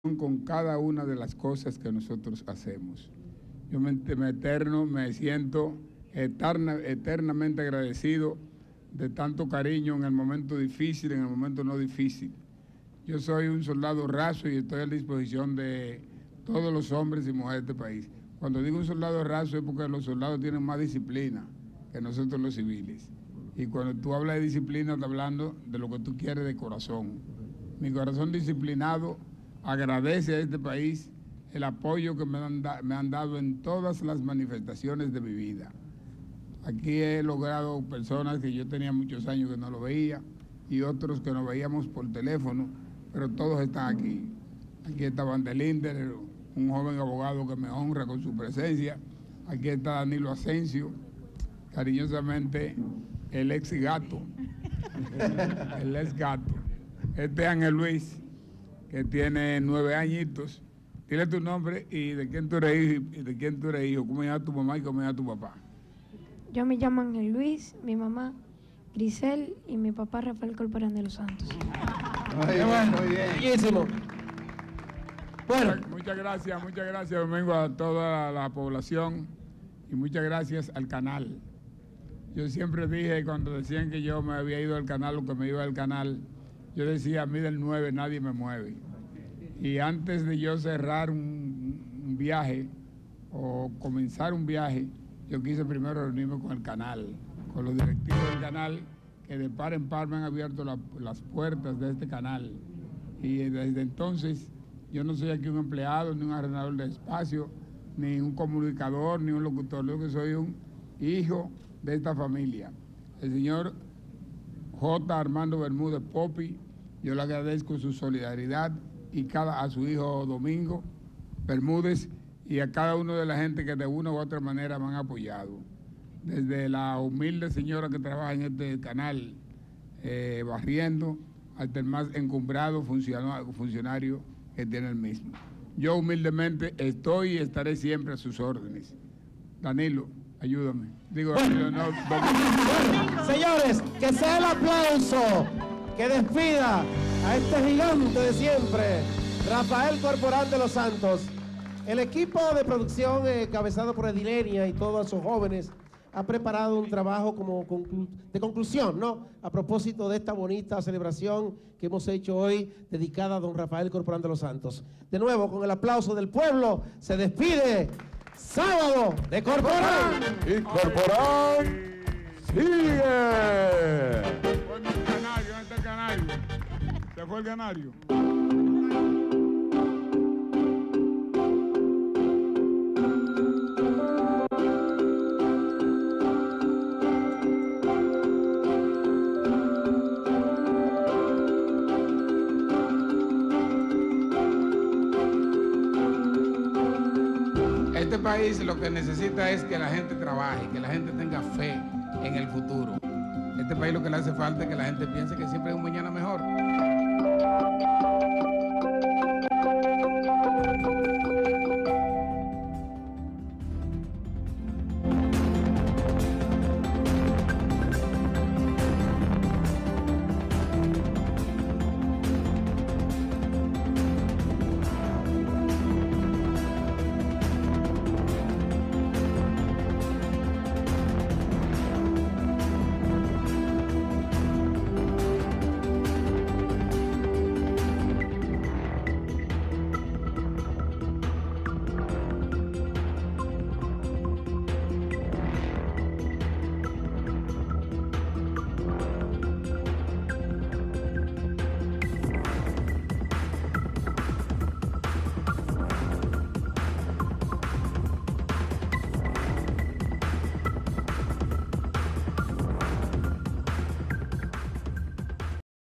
con cada una de las cosas que nosotros hacemos. Yo me siento eternamente agradecido de tanto cariño en el momento difícil, en el momento no difícil. Yo soy un soldado raso y estoy a la disposición de todos los hombres y mujeres de este país. Cuando digo un soldado raso es porque los soldados tienen más disciplina que nosotros los civiles. Y cuando tú hablas de disciplina, estás hablando de lo que tú quieres de corazón. Mi corazón disciplinado agradece a este país el apoyo que me han dado en todas las manifestaciones de mi vida. Aquí he logrado personas que yo tenía muchos años que no lo veía y otros que nos veíamos por teléfono, pero todos están aquí. Aquí está Vandelinder, un joven abogado que me honra con su presencia. Aquí está Danilo Asensio, cariñosamente el ex gato, el ex gato. Este es Ángel Luis, que tiene 9 añitos. Dile tu nombre y de quién tú eres hijo, cómo se llama tu mamá y cómo se llama tu papá. Yo me llamo Ángel Luis, mi mamá Grisel y mi papá Rafael Corporán de los Santos. Muy bien. Bellísimo. Bueno. Muchas gracias, Domingo, a toda la población y muchas gracias al canal. Yo siempre dije, cuando decían que yo me había ido al canal o que me iba al canal, yo decía, a mí del 9 nadie me mueve. Y antes de yo cerrar un viaje o comenzar un viaje, yo quise primero reunirme con el canal, con los directivos del canal, que de par en par me han abierto las puertas de este canal. Y desde entonces, yo no soy aquí un empleado, ni un arrendador de espacio, ni un comunicador, ni un locutor, yo que soy un hijo de esta familia. El señor J. Armando Bermúdez Popi, yo le agradezco su solidaridad y a su hijo Domingo Bermúdez y a cada uno de la gente que de una u otra manera me han apoyado. Desde la humilde señora que trabaja en este canal, barriendo, hasta el más encumbrado funcionario que tiene el mismo. Yo humildemente estoy y estaré siempre a sus órdenes. Danilo, ayúdame. Digo, Danilo, no, Señores, que sea el aplauso que despida a este gigante de siempre, Rafael Corporán de los Santos. El equipo de producción encabezado por Edilenia y todos sus jóvenes ha preparado un trabajo de conclusión, ¿no? A propósito de esta bonita celebración que hemos hecho hoy dedicada a don Rafael Corporán de los Santos. De nuevo, con el aplauso del pueblo, se despide Sábado de Corporán. Y Corporán sigue. ¿Dónde está el canario? ¿Se fue el canario? Este país lo que necesita es que la gente trabaje, que la gente tenga fe en el futuro. Este país lo que le hace falta es que la gente piense que siempre hay un mañana mejor.